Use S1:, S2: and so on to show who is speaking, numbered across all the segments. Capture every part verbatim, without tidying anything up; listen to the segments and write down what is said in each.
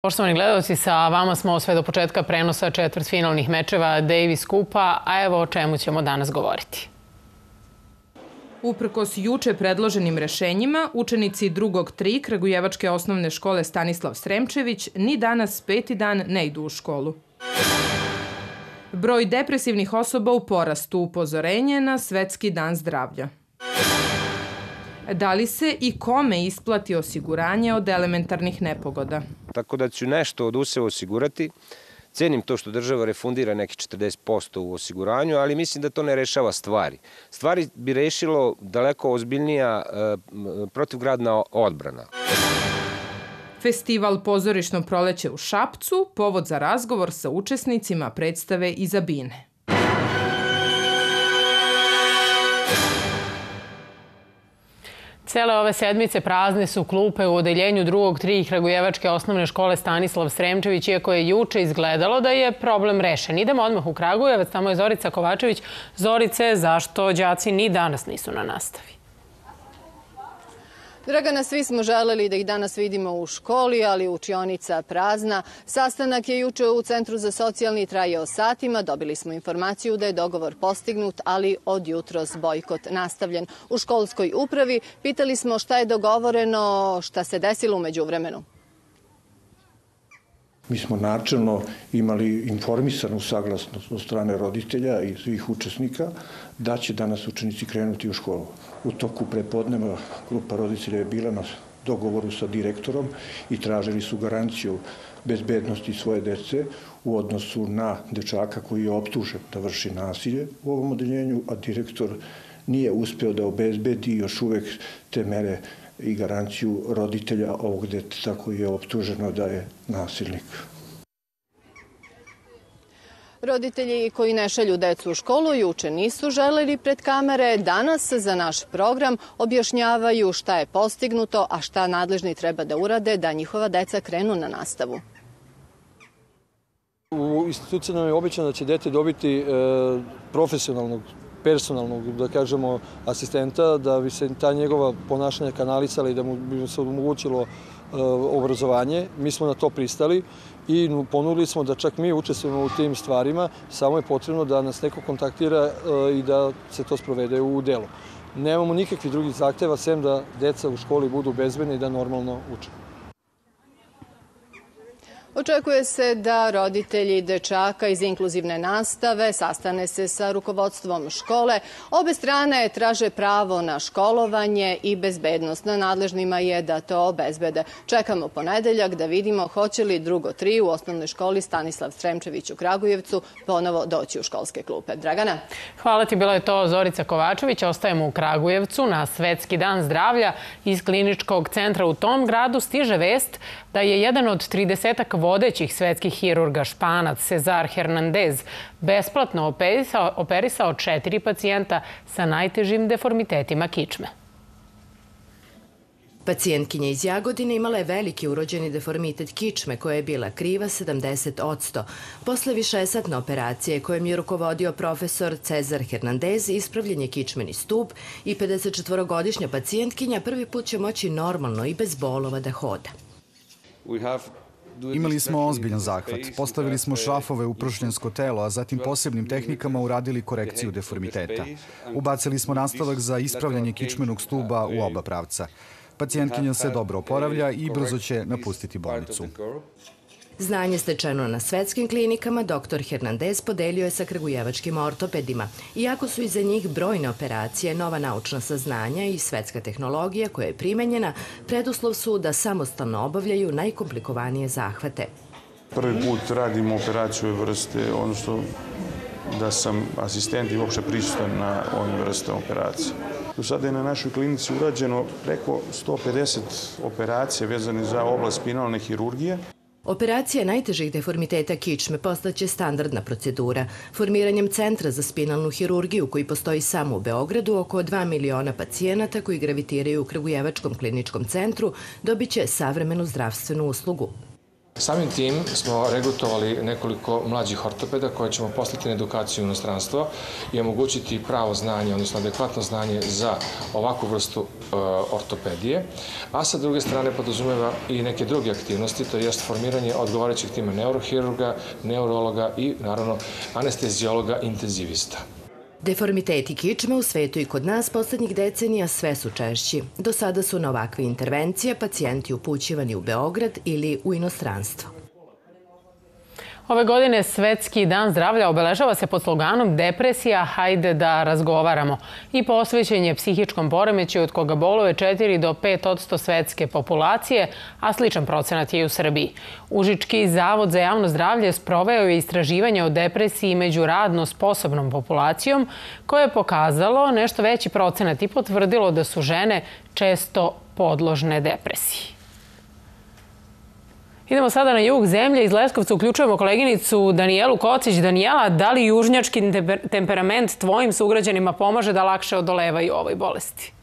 S1: Poštovani gledalci, sa vama smo sve do početka prenosa četvrtfinalnih mečeva Davis Kupa, a evo o čemu ćemo danas govoriti.
S2: Uprkos juče predloženim rešenjima, učenici drugog tri Kragujevačke osnovne škole Stanislav Sremčević ni danas peti dan ne idu u školu. Broj depresivnih osoba u porastu, upozorenje na Svetski dan zdravlja. Da li se i kome isplati osiguranje od elementarnih nepogoda?
S3: Tako da ću nešto od useva osigurati. Cenim to što država refundira neki četrdeset posto u osiguranju, ali mislim da to ne rešava stvari. Stvari bi rešilo daleko ozbiljnija protivgradna odbrana.
S2: Festival Pozorišno proleće u Šapcu, povod za razgovor sa učesnicima predstave Izabine.
S1: Cele ove sedmice prazne su klupe u odeljenju drugog tri Kragujevačke osnovne škole Stanislav Sremčević, iako je juče izgledalo da je problem rešen. Idemo odmah u Kragujevac, tamo je Zorica Kovačević. Zorice, zašto đaci ni danas nisu na nastavi?
S4: Dragana, svi smo želeli da ih danas vidimo u školi, ali učionica prazna. Sastanak je juče u Centru za socijalni trajao satima. Dobili smo informaciju da je dogovor postignut, ali od jutros bojkot nastavljen. U školskoj upravi pitali smo šta je dogovoreno, šta se desilo u međuvremenu.
S5: Mi smo načelno imali informisanu saglasnost od strane roditelja i svih učesnika da će danas učenici krenuti u školu. U toku prepodneva grupa roditelja je bila na dogovoru sa direktorom i tražili su garanciju bezbednosti svoje dece u odnosu na dečaka koji je optužen da vrši nasilje u ovom odeljenju, a direktor nije uspeo da obezbedi još uvek te mere i garanciju roditelja ovog deteta koji je optuženo da je nasilnik.
S4: Roditelji koji ne šalju decu u školu juče nisu želeli pred kamere. Danas za naš program objašnjavaju šta je postignuto, a šta nadležni treba da urade da njihova deca krenu na nastavu.
S6: U instituciji nam je običano da će dete dobiti profesionalnog, personalnog, da kažemo, asistenta, da bi se ta njegova ponašanja kanalisala i da mu bi se omogućilo obrazovanje. Mi smo na to pristali i ponudili smo da čak mi učestvujemo u tim stvarima, samo je potrebno da nas neko kontaktira i da se to sprovede u delo. Nemamo nikakvih drugih zahteva, sem da deca u školi budu bezbedne i da normalno uče.
S4: Očekuje se da roditelji dečaka iz inkluzivne nastave sastane se sa rukovodstvom škole. Obe strane traže pravo na školovanje i bezbednost. Na nadležnima je da to obezbede. Čekamo ponedeljak da vidimo hoće li drugo tri u osnovnoj školi Stanislav Sremčević u Kragujevcu ponovo doći u školske klupe. Dragana?
S1: Hvala ti, bila je to Zorica Kovačević. Ostajemo u Kragujevcu na Svetski dan zdravlja. Iz kliničkog centra u tom gradu stiže vest da je jedan od tridesetak vodećih svetskih hirurga, Španac Cezar Hernandez, besplatno operisao, operisao četiri pacijenta sa najtežim deformitetima kičme.
S7: Pacijentkinja iz Jagodine imala je veliki urođeni deformitet kičme koja je bila kriva sedamdeset posto. Posle višesatne operacije kojom je rukovodio profesor Cezar Hernandez, ispravljen je kičmeni stub i pedesetčetvorogodišnja pacijentkinja prvi put će moći normalno i bez bolova da hoda.
S8: Imali smo ozbiljan zahvat. Postavili smo šrafove u pršljensko telo, a zatim posebnim tehnikama uradili korekciju deformiteta. Ubacili smo nastavak za ispravljanje kičmenog stuba u oba pravca. Pacijentkinja se dobro oporavlja i brzo će napustiti bolnicu.
S7: Znanje stečeno na svetskim klinikama doktor Hernandez podelio je sa kragujevačkim ortopedima. Iako su iza njih brojne operacije, nova naučna saznanja i svetska tehnologija koja je primenjena, preduslov su da samostalno obavljaju najkomplikovanije zahvate.
S9: Prvi put radimo operaciju ove vrste, odnosno da sam asistent i uopšte prisutan na ovim vrste operacije. Do sada je na našoj klinici urađeno preko sto pedeset operacija vezane za oblast spinalne hirurgije.
S7: Operacija najtežih deformiteta kičme postaće standardna procedura. Formiranjem Centra za spinalnu hirurgiju, koji postoji samo u Beogradu, oko dva miliona pacijenata koji gravitiraju u Kragujevačkom kliničkom centru dobit će savremenu zdravstvenu uslugu.
S10: Samim tim smo regrutovali nekoliko mlađih ortopeda koje ćemo poslati na edukaciju u inostranstvo i omogućiti pravo znanje, odnosno adekvatno znanje za ovakvu vrstu e, ortopedije, a sa druge strane podrazumeva i neke druge aktivnosti, to je formiranje odgovarajućeg tima neurohirurga, neurologa i naravno anestezijologa intenzivista.
S7: Deformiteti kičme u svetu i kod nas poslednjih decenija sve su češći. Do sada su na ovakve intervencije pacijenti upućivani u Beograd ili u inostranstvo.
S1: Ove godine Svetski dan zdravlja obeležava se pod sloganom Depresija, hajde da razgovaramo i posvećen je psihičkom poremećaju od koga boluje četiri do pet posto svetske populacije, a sličan procenat je i u Srbiji. Užički zavod za javno zdravlje sproveo je istraživanje o depresiji među radno sposobnom populacijom koje je pokazalo nešto veći procenat i potvrdilo da su žene često podložne depresiji. Idemo sada na jug zemlje. Iz Leskovca uključujemo koleginicu Danijelu Kocić. Danijela, da li južnjački temperament tvojim sugrađanima pomaže da lakše odolevaju ovoj bolesti?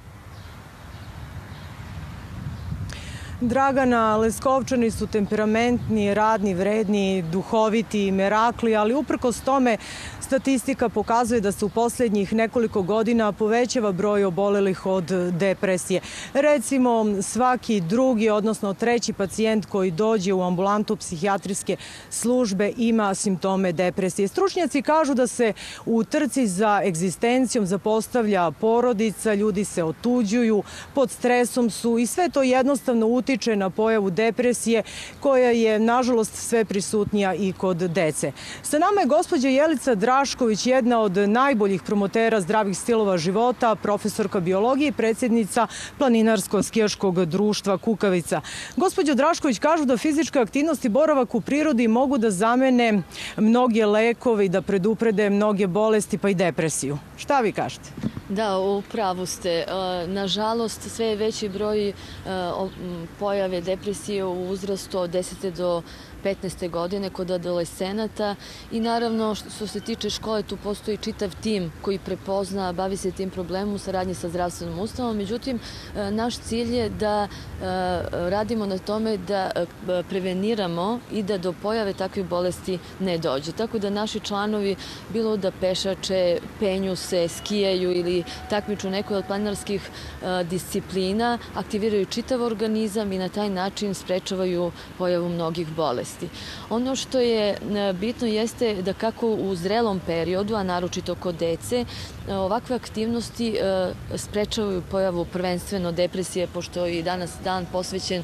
S11: Dragana, Leskovčani su temperamentni, radni, vredni, duhoviti, merakli, ali uprkos tome statistika pokazuje da se u posljednjih nekoliko godina povećava broj obolelih od depresije. Recimo, svaki drugi, odnosno treći pacijent koji dođe u ambulantu psihijatrijske službe ima simptome depresije. Stručnjaci kažu da se u trci za egzistencijom zapostavlja porodica, ljudi se otuđuju, pod stresom su i sve to jednostavno utiče na pojavu depresije koja je, nažalost, sve prisutnija i kod dece. Sa nama je gospođa Jelica Drašković, jedna od najboljih promotera zdravih stilova života, profesorka biologije i predsjednica Planinarsko-skijaškog društva Kukavica. Gospođo Drašković, kažu da fizička aktivnost i boravak u prirodi mogu da zamene mnoge lekove i da preduprede mnoge bolesti pa i depresiju. Šta vi kažete?
S12: Da, upravo ste. Nažalost, sve je veći broj pojave depresije u uzrastu od desete do petnaeste godine kod adolescenata i naravno što se tiče škole tu postoji čitav tim koji prepozna, bavi se tim problemom u saradnji sa zdravstvenom ustanovom. Međutim, naš cilj je da radimo na tome da preveniramo i da do pojave takvih bolesti ne dođe. Tako da naši članovi, bilo da pešače, penju se, skijaju ili takmiču nekoj od planinarskih disciplina, aktiviraju čitav organizam i na taj način sprečavaju pojavu mnogih bolesti. Ono što je bitno jeste da kako u zrelom periodu, a naročito kod dece, ovakve aktivnosti sprečavaju pojavu prvenstveno depresije, pošto je i danas dan posvećen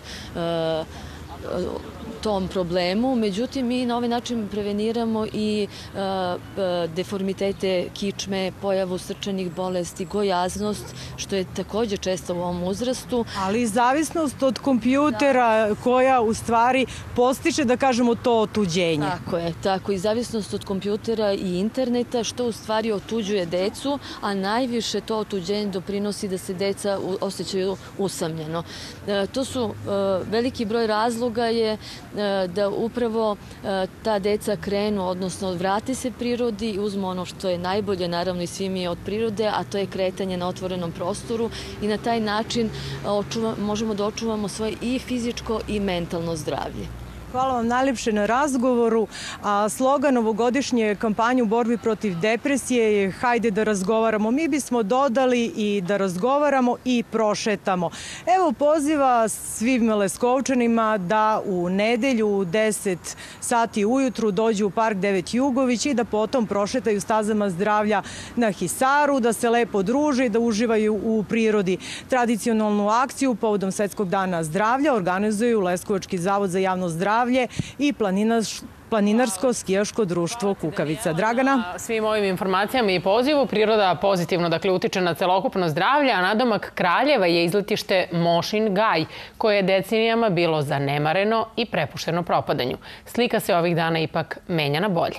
S12: tom problemu. Međutim, mi na ovaj način preveniramo i deformitete kičme, pojavu srčanih bolesti, gojaznost, što je također često u ovom uzrastu.
S11: Ali i zavisnost od kompjutera koja u stvari postiče, da kažemo, to otuđenje.
S12: Tako je, tako i zavisnost od kompjutera i interneta, što u stvari otuđuje decu, a najviše to otuđenje doprinosi da se deca osjećaju usamljeno. To su veliki broj razloga je da upravo ta deca krenu, odnosno vrati se prirodi i uzmu ono što je najbolje, naravno i svi mi od prirode, a to je kretanje na otvorenom prostoru i na taj način možemo da očuvamo svoje i fizičko i mentalno zdravlje.
S11: Hvala vam najljepše na razgovoru. A slogan ovogodišnje kampanje u borbi protiv depresije je hajde da razgovaramo. Mi bismo dodali i da razgovaramo i prošetamo. Evo poziva svim Leskovčanima da u nedelju u deset sati ujutru dođu u park Devet Jugović i da potom prošetaju stazama zdravlja na Hisaru, da se lepo druže i da uživaju u prirodi. Tradicionalnu akciju povodom Svetskog dana zdravlja organizuju Leskovački zavod za javno zdravlje i Planinarsko-skijaško društvo Kukavica. Dragana?
S1: Svim ovim informacijama i pozivu priroda pozitivno dakle, utiče na celokupno zdravlje, a nadomak Kraljeva je izletište Mošin Gaj, koje je decenijama bilo zanemareno i prepušteno propadanju. Slika se ovih dana ipak menja na bolje.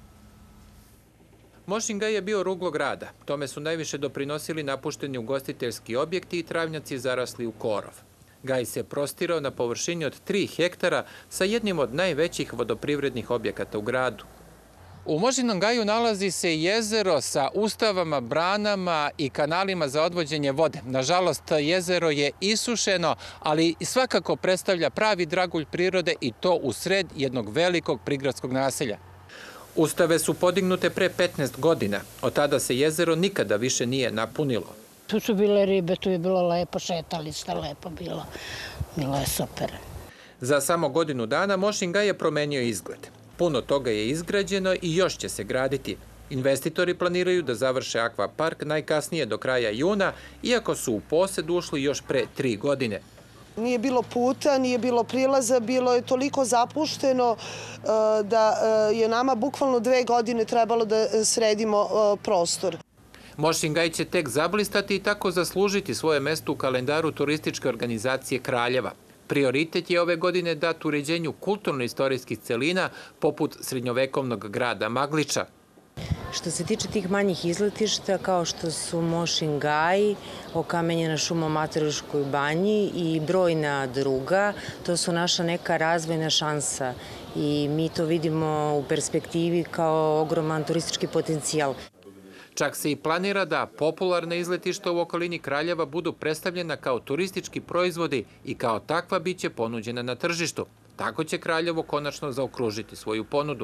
S13: Mošin Gaj je bio ruglo grada. Tome su najviše doprinosili napušteni ugostiteljski objekti i travnjaci zarasli u korov. Gaj se prostirao na površini od tri hektara sa jednim od najvećih vodoprivrednih objekata u gradu. U Mošinom gaju nalazi se jezero sa ustavama, branama i kanalima za odvođenje vode. Nažalost, jezero je isušeno, ali svakako predstavlja pravi dragulj prirode i to u sred jednog velikog prigradskog naselja. Ustave su podignute pre petnaest godina. Od tada se jezero nikada više nije napunilo.
S14: Tu su bile ribe, tu je bilo lepo, šetali ste, lepo bilo. Bilo je super.
S13: Za samo godinu dana Mošin gaj je promenio izgled. Puno toga je izgrađeno i još će se graditi. Investitori planiraju da završe akvapark najkasnije do kraja juna, iako su u posed ušli još pre tri godine.
S15: Nije bilo puta, nije bilo prilaza, bilo je toliko zapušteno da je nama bukvalno dve godine trebalo da sredimo prostor.
S13: Mošin gaj će tek zablistati i tako zaslužiti svoje mesto u kalendaru turističke organizacije Kraljeva. Prioritet je ove godine dat uređenju kulturno-istorijskih celina poput srednjovekovnog grada Magliča.
S16: Što se tiče tih manjih izletišta, kao što su Mošin gaj, okamenjena šuma u Mataruškoj banji i brojna druga, to su naša neka razvojna šansa i mi to vidimo u perspektivi kao ogroman turistički potencijal.
S13: Čak se i planira da popularne izletišta u okolini Kraljeva budu predstavljena kao turistički proizvodi i kao takva biće ponuđena na tržištu. Tako će Kraljevo konačno zaokružiti svoju ponudu.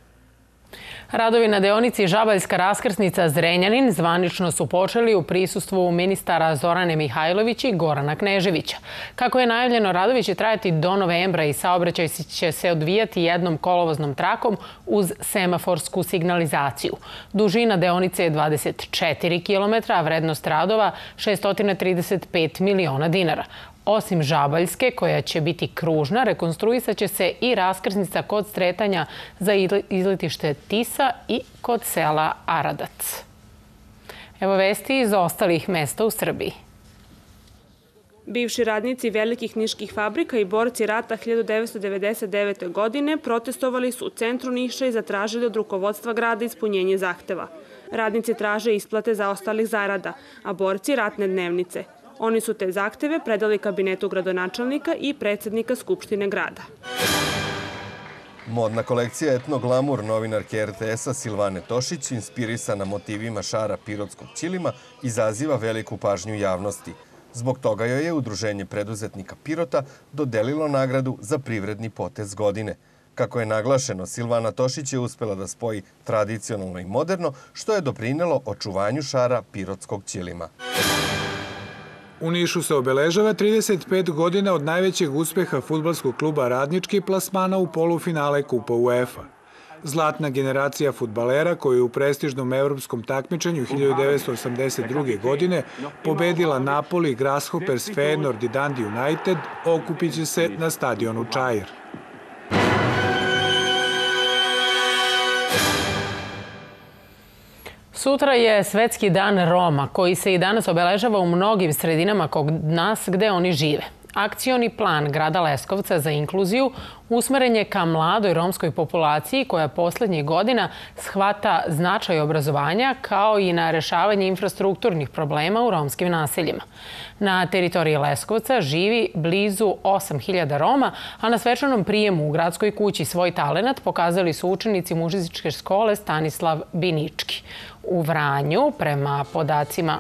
S1: Radovi na deonici Žabaljska raskrsnica Zrenjanin zvanično su počeli u prisustvu ministara Zorane Mihajlović i Gorana Kneževića. Kako je najavljeno, radovi će trajati do novembra i saobraćaj će se odvijati jednom kolovoznom trakom uz semaforsku signalizaciju. Dužina deonice je dvadeset četiri kilometra, a vrednost radova šesto trideset pet miliona dinara. Osim Žabaljske, koja će biti kružna, rekonstruisat će se i raskrsnica kod sretanja za izletište Tisa i kod sela Aradac. Evo vesti iz ostalih mesta u Srbiji.
S17: Bivši radnici velikih niških fabrika i borci rata hiljadu devetsto devedeset devete. godine protestovali su u centru Niša i zatražili od rukovodstva grada ispunjenje zahteva. Radnici traže isplate zaostalih zarada, a borci ratne dnevnice. Oni su te zahteve predali kabinetu gradonačelnika i predsjednika Skupštine grada.
S18: Modna kolekcija Etno Glamour novinarke er te es-a Silvane Tošić, inspirisana motivima šara pirotskog ćilima, izaziva veliku pažnju javnosti. Zbog toga joj je Udruženje preduzetnika Pirota dodelilo nagradu za privredni potez godine. Kako je naglašeno, Silvana Tošić je uspela da spoji tradicionalno i moderno, što je doprinelo očuvanju šara pirotskog ćilima.
S19: U Nišu se obeležava trideset pet godina od najvećeg uspeha fudbalskog kluba Radnički plasmana u polufinale Kupa UEFA. Zlatna generacija fudbalera koja je u prestižnom evropskom takmičenju hiljadu devetsto osamdeset druge. godine pobedila Napoli, Grasshoppers, Feyenoord i Dundee United, okupit će se na stadionu Čair.
S1: Sutra je Svetski dan Roma, koji se i danas obeležava u mnogim sredinama kod nas gde oni žive. Akcioni plan grada Leskovca za inkluziju usmeren je ka mladoj romskoj populaciji koja poslednjih godina shvata značaj obrazovanja kao i na rešavanje infrastrukturnih problema u romskim naseljima. Na teritoriji Leskovca živi blizu osam hiljada Roma, a na svečanom prijemu u gradskoj kući svoj talenat pokazali su učenici muzičke škole Stanislav Binički. U Vranju, prema podacima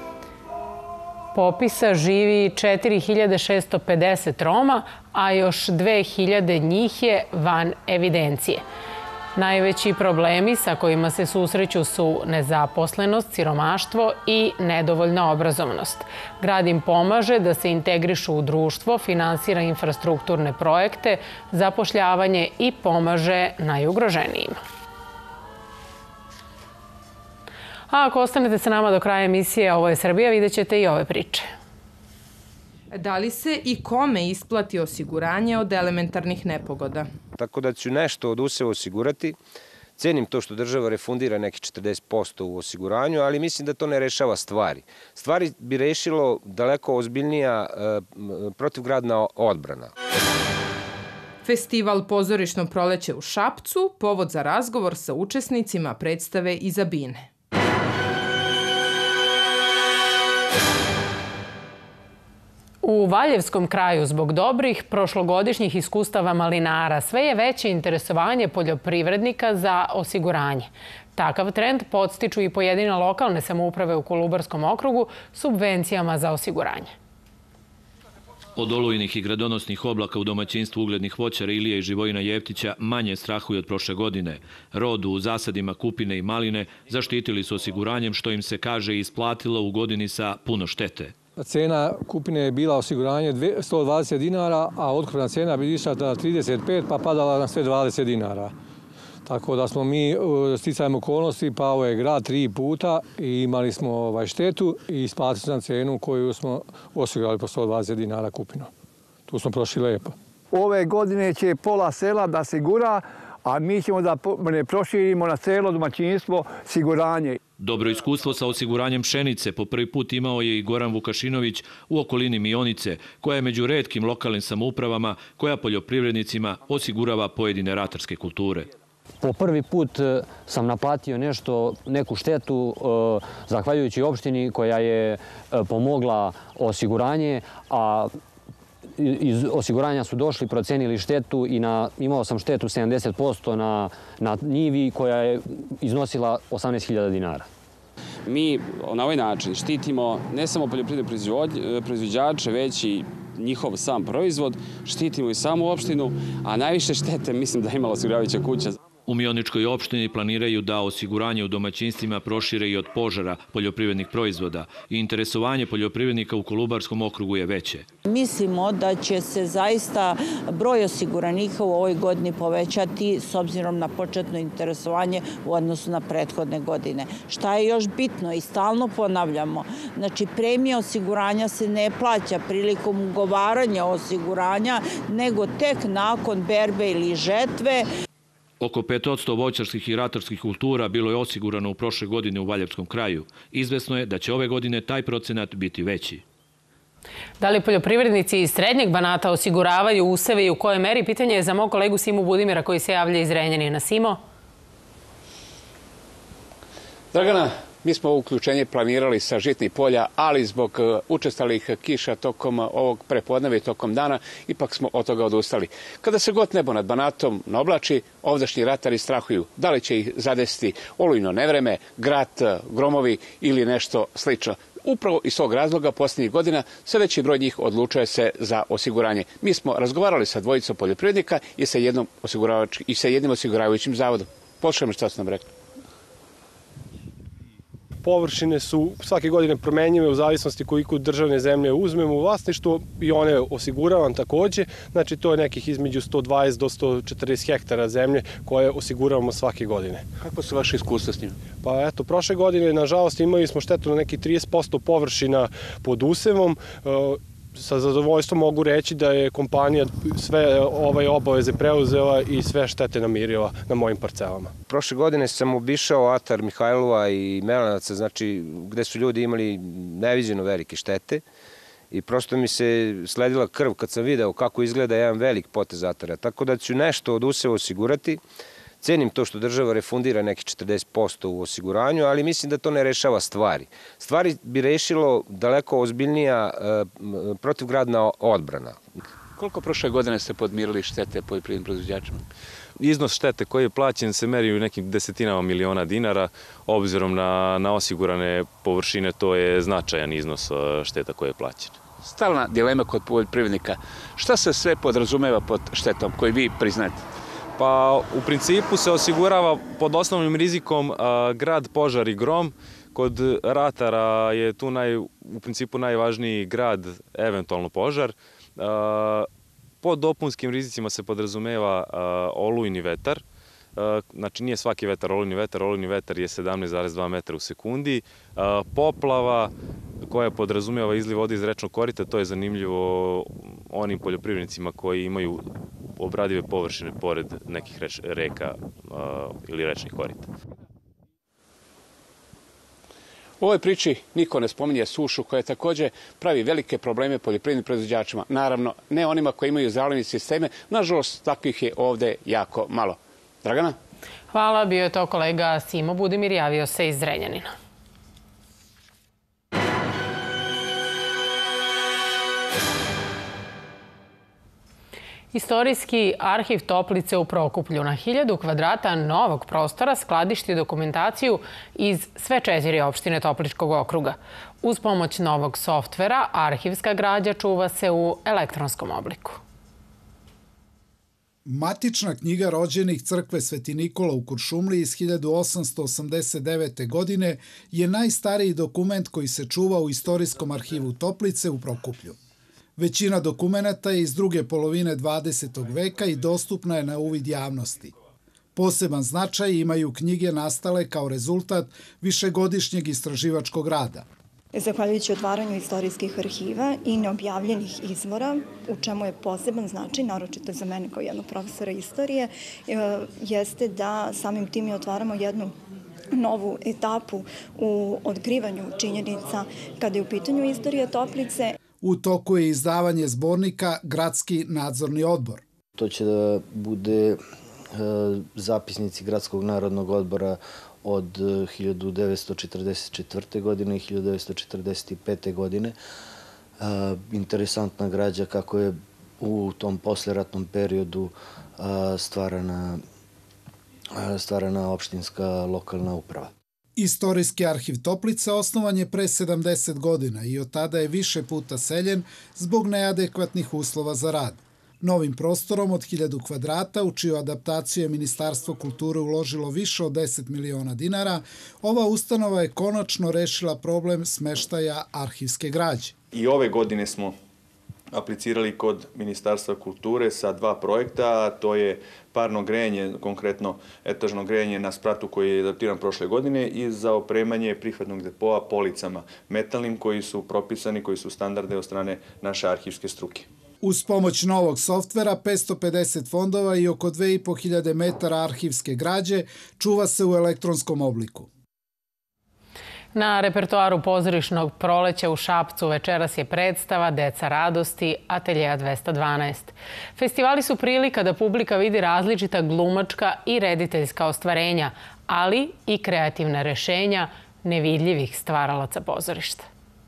S1: popisa, živi četiri hiljade šesto pedeset Roma, a još dve hiljade njih je van evidencije. Najveći problemi sa kojima se susreću su nezaposlenost, siromaštvo i nedovoljna obrazovanost. Grad im pomaže da se integrišu u društvo, finansira infrastrukturne projekte, zapošljavanje i pomaže najugroženijima. A ako ostanete sa nama do kraja emisije Ovo je Srbija, vidjet ćete i ove priče.
S2: Da li se i kome isplati osiguranje od elementarnih nepogoda?
S3: Tako da ću nešto od useva osigurati. Cenim to što država refundira neki četrdeset posto u osiguranju, ali mislim da to ne rešava stvari. Stvari bi rešilo daleko ozbiljnija protivgradna odbrana.
S2: Festival Pozorišno proleće u Šapcu, povod za razgovor sa učesnicima predstave Iza bine.
S1: U Valjevskom kraju zbog dobrih prošlogodišnjih iskustava malinara sve je veće interesovanje poljoprivrednika za osiguranje. Takav trend podstiču i pojedine lokalne samouprave u Kolubarskom okrugu subvencijama za osiguranje.
S20: Od olujnih i gradonosnih oblaka u domaćinstvu uglednih voćara Ilije i Živojina Jeftića manje strahuju od prošle godine. Rodu u zasadima kupine i maline zaštitili su osiguranjem, što im se kaže isplatilo u godini sa puno štete.
S6: Cena kupine je bila osiguranje sto dvadeset dinara, a otkupna cena bi išla na trideset pet pa padala na sve dvadeset dinara. Tako da smo mi sticajem okolnosti, pao je grad tri puta i imali smo ovaj štetu i isplatili smo cenu koju smo osigurali po sto dvadeset dinara kupino. Tu smo prošli lepo.
S21: Ove godine će pola sela da sigura, a mi ćemo da ne proširimo na celo domaćinstvo siguranje.
S20: Dobro iskustvo sa osiguranjem pšenice po prvi put imao je i Goran Vukašinović u okolini Mionice, koja je među retkim lokalnim samoupravama koja poljoprivrednicima osigurava pojedine ratarske kulture.
S22: Po prvi put sam naplatio nešto, neku štetu, zahvaljujući opštini koja je pomogla osiguranje, a iz osiguranja su došli, procenili štetu i na, imao sam štetu sedamdeset posto na, na njivi koja je iznosila osamnaest hiljada dinara.
S23: Mi na ovaj način štitimo ne samo poljoprivredne proizvođače, već i njihov sam proizvod, štitimo i samu opštinu, a najviše štete mislim da je imala osiguravajuća kuća.
S20: U Mioničkoj opštini planiraju da osiguranje u domaćinstvima prošire i od požara poljoprivrednih proizvoda i interesovanje poljoprivrednika u Kolubarskom okrugu je veće.
S24: Mislimo da će se zaista broj osiguranika u ovoj godini povećati s obzirom na početno interesovanje u odnosu na prethodne godine. Šta je još bitno i stalno ponavljamo, znači premija osiguranja se ne plaća prilikom ugovaranja osiguranja, nego tek nakon berbe ili žetve.
S20: Oko pet posto voćarskih i ratarskih kultura bilo je osigurano u prošle godine u Valjevskom kraju. Izvesno je da će ove godine taj procenat biti veći.
S1: Da li poljoprivrednici iz Srednjeg Banata osiguravaju useve i u kojoj meri? Pitanje je za mog kolegu Simu Budimira koji se javlja iz Renjanina. Simo?
S25: Dragana, mi smo uključenje planirali sa žitnih polja, ali zbog učestalih kiša tokom ovog prepodneva i tokom dana, ipak smo od toga odustali. Kada se god nebo nad Banatom naoblači, ovdašnji ratari strahuju da li će ih zadesiti olujno nevreme, grad, gromovi ili nešto slično. Upravo iz tog razloga posljednjih godina sve veći broj njih odlučuje se za osiguranje. Mi smo razgovarali sa dvojicom poljoprivrednika i sa jednom i sa jednim osiguravajućim zavodom. Poslušajmo što su nam rekli.
S26: Površine su svake godine promenjive u zavisnosti koliko državne zemlje uzmemo u vlasništvo i one osiguravam takođe. Znači to je nekih između sto dvadeset do sto četrdeset hektara zemlje koje osiguravamo svake godine.
S25: Kako su vaše iskustva s njim?
S26: Pa eto, prošle godine, nažalost, imali smo štetu na nekih trideset posto površina pod usevom. Sa zadovoljstvom mogu reći da je kompanija sve ove obaveze preuzela i sve štete namirila na mojim parcelama.
S3: Prošle godine sam obišao atar Mihajlova i Melanaca, znači gde su ljudi imali neviđeno velike štete i prosto mi se sledila krv kad sam video kako izgleda jedan velik potez atara. Tako da ću nešto od useva osigurati. Cenim to što država refundira neki četrdeset posto u osiguranju, ali mislim da to ne rešava stvari. Stvari bi rešilo daleko ozbiljnija protivgradna odbrana.
S25: Koliko prošle godine ste podmirili štete poljoprivrednim proizvođačima?
S27: Iznos štete koji je plaćen se meri u nekim desetinama miliona dinara. Obzirom na, na osigurane površine, to je značajan iznos šteta koji je plaćen.
S25: Stalna dilema kod poljoprivrednika. Šta se sve podrazumeva pod štetom koji vi priznate?
S27: Pa u principu se osigurava pod osnovnim rizikom a, grad, požar i grom. Kod ratara je tu naj, u principu najvažniji grad, eventualno požar. A, pod dopunskim rizicima se podrazumeva a, olujni vetar. A, znači nije svaki vetar olujni vetar, olujni vetar je sedamnaest zarez dva metra u sekundi. A, poplava koja podrazumeva izliv vode iz rečnog korita, to je zanimljivo onim poljoprivrednicima koji imaju obradive površine pored nekih reč, reka uh, ili rečnih korita.
S25: U ovoj priči niko ne spominje sušu koja takođe pravi velike probleme poljoprivrednim proizvođačima. Naravno, ne onima koji imaju zalivne sisteme, nažalost takvih je ovde jako malo. Dragana?
S1: Hvala, bio je to kolega Simo Budimir, javio se iz Zrenjanina. Istorijski arhiv Toplice u Prokuplju na hiljadu kvadrata novog prostora skladišti dokumentaciju iz sve četiri opštine Topličkog okruga. Uz pomoć novog softvera, arhivska građa čuva se u elektronskom obliku.
S4: Matična knjiga rođenih crkve Sveti Nikola u Kuršumliji iz hiljadu osamsto osamdeset devete. godine je najstariji dokument koji se čuva u Istorijskom arhivu Toplice u Prokuplju. Većina dokumenata je iz druge polovine dvadesetog veka i dostupna je na uvid javnosti. Poseban značaj imaju knjige nastale kao rezultat višegodišnjeg istraživačkog rada.
S5: Zahvaljujući otvaranju istorijskih arhiva i neobjavljenih izvora, u čemu je poseban značaj, naročito za mene kao jednog profesora istorije, jeste da samim tim i otvaramo jednu novu etapu u otkrivanju činjenica kada je u pitanju istorija Toplice.
S4: U toku je izdavanje zbornika Gradski nadzorni odbor.
S7: To će da bude zapisnici Gradskog narodnog odbora od hiljadu devetsto četrdeset četvrte. godine i hiljadu devetsto četrdeset pete. godine. Interesantna građa kako je u tom posleratnom periodu stvarana, stvarana opštinska lokalna uprava.
S4: Istorijski arhiv Toplice osnovan je pre sedamdeset godina i od tada je više puta seljen zbog neadekvatnih uslova za rad. Novim prostorom od hiljadu kvadrata, u čiju adaptaciju je Ministarstvo kulture uložilo više od deset miliona dinara, ova ustanova je konačno rešila problem smeštaja arhivske građe.
S8: I ove godine smo aplicirali kod Ministarstva kulture sa dva projekta, a to je parno grejanje, konkretno etažno grejanje na spratu koji je adaptiran prošle godine i za opremanje prihvatnog depoa policama metalnim koji su propisani, koji su standarde od strane naše arhivske struke.
S4: Uz pomoć novog softvera, petsto pedeset fondova i oko dve i po hiljade metara arhivske građe čuva se u elektronskom obliku.
S1: Na repertoaru pozorišnog proleća u Šapcu večeras je predstava Deca radosti Ateljeja dvesta dvanaest. Festivali su prilika da publika vidi različita glumačka i rediteljska ostvarenja, ali i kreativna rešenja nevidljivih stvaralaca pozorišta.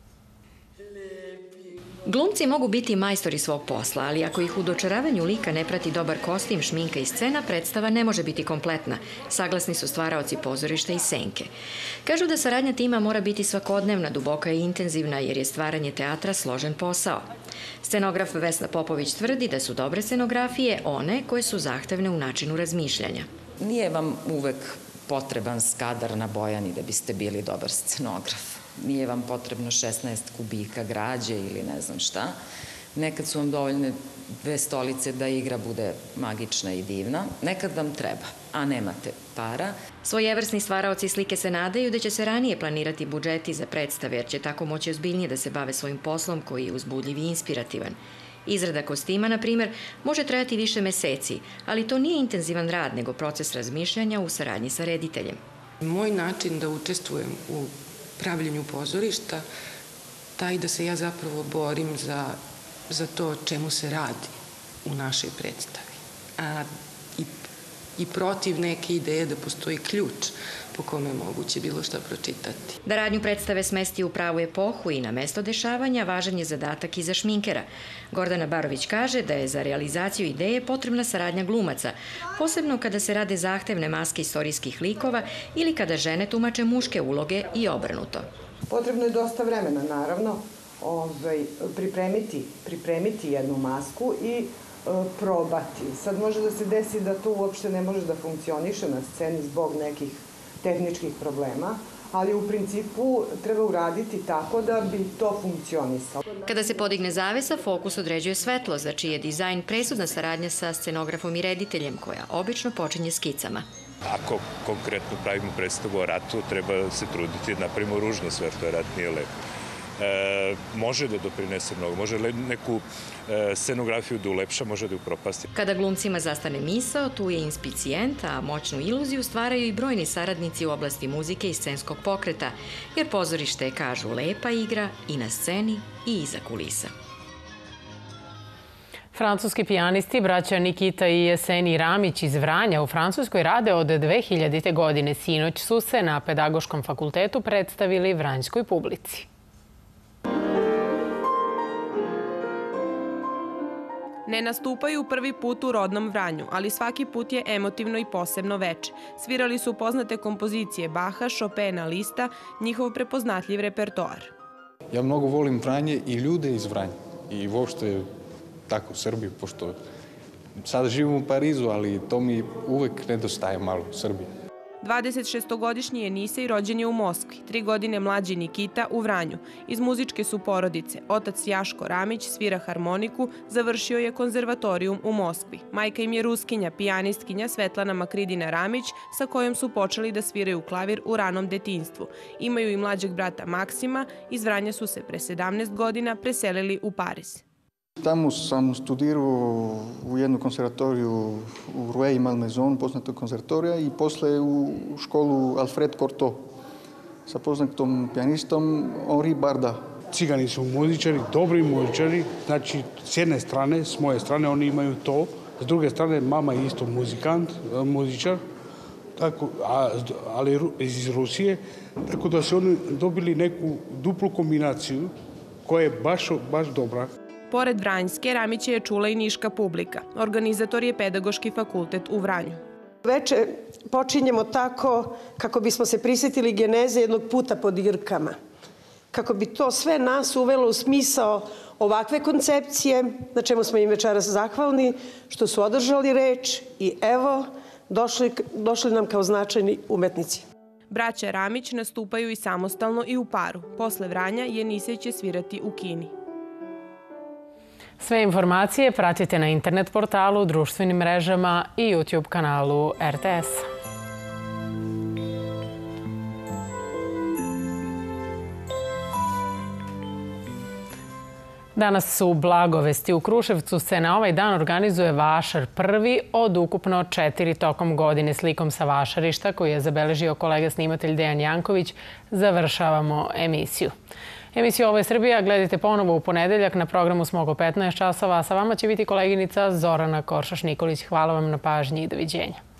S9: Glumci mogu biti majstori svog posla, ali ako ih u dočaravanju lika ne prati dobar kostim, šminka i scena, predstava ne može biti kompletna. Saglasni su stvaraoci pozorišta i senke. Kažu da saradnja tima mora biti svakodnevna, duboka i intenzivna, jer je stvaranje teatra složen posao. Scenograf Vesna Popović tvrdi da su dobre scenografije one koje su zahtevne u načinu razmišljanja.
S10: Nije vam uvek potreban skadar na Bojani da biste bili dobar scenograf. Nije vam potrebno šesnaest kubika građe ili ne znam šta. Nekad su vam dovoljne dve stolice da igra bude magična i divna. Nekad vam treba, a nemate para.
S9: Svojevrsni stvaraoci slike se nadaju da će se ranije planirati budžeti za predstave, jer će tako moći ozbiljnije da se bave svojim poslom koji je uzbudljiv i inspirativan. Izrada kostima, na primjer, može trajati više meseci, ali to nije intenzivan rad, nego proces razmišljanja u saradnji sa rediteljem.
S12: Moj način da učestvujem u pravljenju pozorišta, taj da se ja zapravo borim za, za to čemu se radi u našoj predstavi. A, i, I protiv neke ideje da postoji ključ po kome je moguće bilo šta pročitati.
S9: Da radnju predstave smesti u pravu epohu i na mesto dešavanja, važan je zadatak i za šminkera. Gordana Barović kaže da je za realizaciju ideje potrebna saradnja glumaca, posebno kada se rade zahtevne maske istorijskih likova ili kada žene tumače muške uloge i obrnuto.
S28: Potrebno je dosta vremena, naravno, ovaj, pripremiti, pripremiti jednu masku i e, probati. Sad može da se desi da to uopšte ne može da funkcioniše na sceni zbog nekih tehničkih problema, ali u principu treba uraditi tako da bi to funkcionisalo.
S9: Kada se podigne zavesa, fokus određuje svetlo, za čiji je dizajn presudna saradnja sa scenografom i rediteljem, koja obično počinje skicama.
S29: Ako konkretno pravimo predstavu o ratu, treba se truditi da napravimo ružno svetlo, jer rat nije lepo. E, može da doprinese mnogo, može neku e, scenografiju da ulepša, može da upropasti.
S9: Kada glumcima zastane misao, tu je inspicijent, a moćnu iluziju stvaraju i brojni saradnici u oblasti muzike i scenskog pokreta, jer pozorište je, kažu, lepa igra i na sceni i iza kulisa.
S1: Francuski pijanisti, braća Nikita i Jeseni Ramić iz Vranja u Francuskoj rade od dve hiljadite. godine. Sinoć su se na Pedagoškom fakultetu predstavili vranjskoj publici.
S2: Ne nastupaju prvi put u rodnom Vranju, ali svaki put je emotivno i posebno veče. Svirali su poznate kompozicije Baha, Chopina, Lista, njihov prepoznatljiv repertoar.
S11: Ja mnogo volim Vranje i ljude iz Vranja. I uopšte tako u Srbiji, pošto sada živim u Parizu, ali to mi uvek nedostaje malo u Srbiji.
S2: dvadesetšestogodišnji Jenisej rođen je u Moskvi, tri godine mlađi Nikita u Vranju. Iz muzičke su porodice. Otac Jaško Ramić svira harmoniku, završio je konzervatorijum u Moskvi. Majka im je Ruskinja, pijanistkinja Svetlana Makridina Ramić, sa kojom su počeli da sviraju klavir u ranom detinjstvu. Imaju i mlađeg brata Maksima, iz Vranja su se pre sedamnaest godina preselili u Pariz.
S13: Tamo sam studirao u jednu konzervatoriju u Rueil Malmaison, poznatog konzervatorija, i posle u školu Alfred Cortot sa poznatom pijanistom Henri Barda.
S14: Cigani su muzičari, dobri muzičari, znači s jedne strane, s moje strane oni imaju to, s druge strane mama je isto muzikant, muzičar, tako, a, ali iz Rusije, tako da su oni dobili neku duplu kombinaciju koja je baš, baš dobra.
S2: Pored Vranjske, Ramića je čula i niška publika. Organizator je Pedagoški fakultet u Vranju.
S15: Veče počinjemo tako kako bismo se prisjetili geneze jednog puta pod Irkama. Kako bi to sve nas uvelo u smisao ovakve koncepcije, na čemu smo im večeras zahvalni, što su održali reč i evo, došli, došli nam kao značajni umetnici.
S2: Braća Ramić nastupaju i samostalno i u paru. Posle Vranja Jenisej će svirati u Kini.
S1: Sve informacije pratite na internet portalu, društvenim mrežama i YouTube kanalu R T S. Danas su blagovesti. U Kruševcu se na ovaj dan organizuje vašar, prvi od ukupno četiri tokom godine. Slikom sa vašarišta, koju je zabeležio kolega snimatelj Dejan Janković, završavamo emisiju. Emisiju Ovo je Srbija gledajte ponovo u ponedeljak na programu Smog u petnaest časova, a sa vama će biti koleginica Zorana Koršaš-Nikolić. Hvala vam na pažnji i doviđenja.